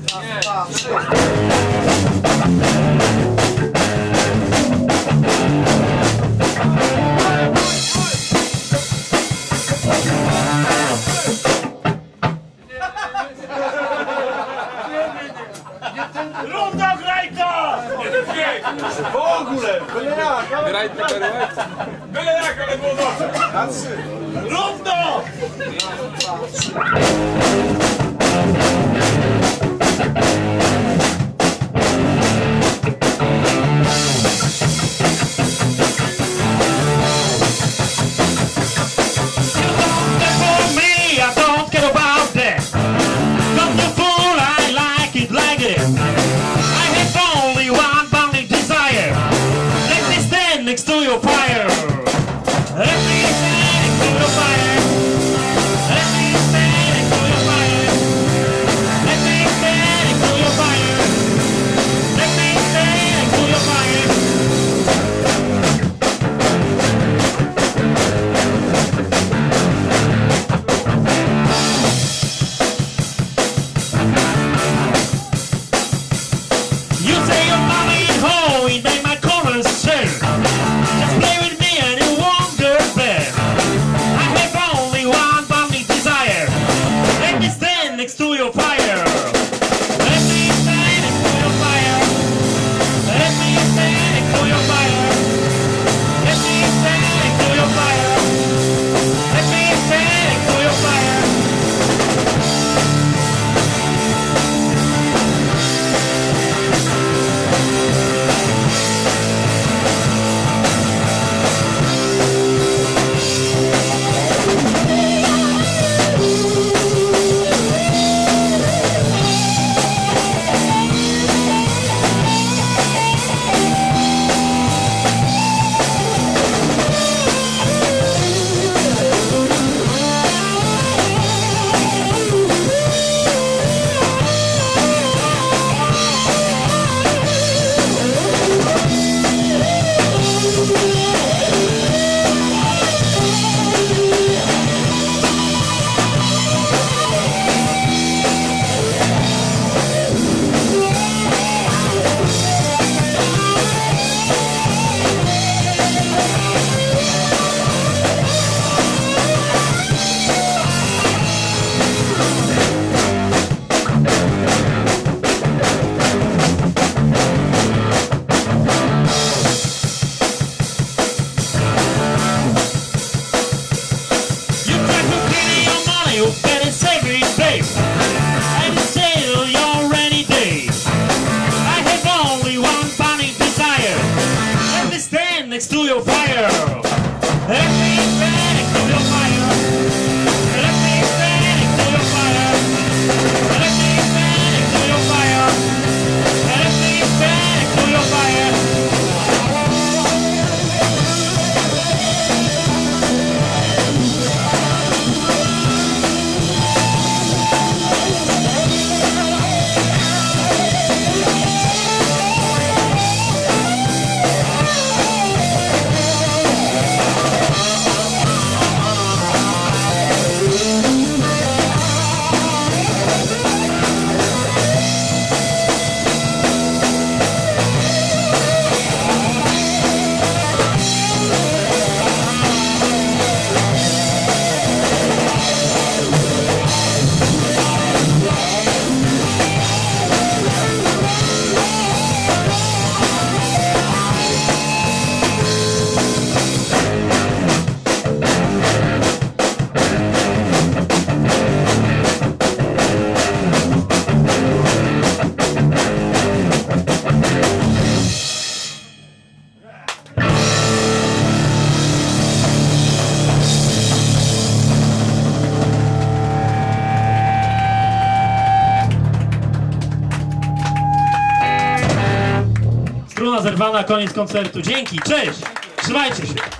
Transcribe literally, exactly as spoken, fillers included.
Równo graj to! W ogóle! Byle jak! Graj te perłek. Byle jak, ale było dobrze! Na trzy! Równo! Next to your fire. Let me stand next to your fire. Let me stand next to your fire. Let me stand next to your fire. Let me stand next to your fire. You say your mama ain't home, ain't made my corner share. Next to your fire. Let me stand next to your fire. Let me stand next to your fire. Let me stand next to your fire. Let me stand next to your fire. Next to your fire. Let me stand next to your fire. Let me stand next to your fire. Let me stand next to your fire. Let me stand next to your fire. Struna zerwana, koniec koncertu. Dzięki, cześć! Trzymajcie się!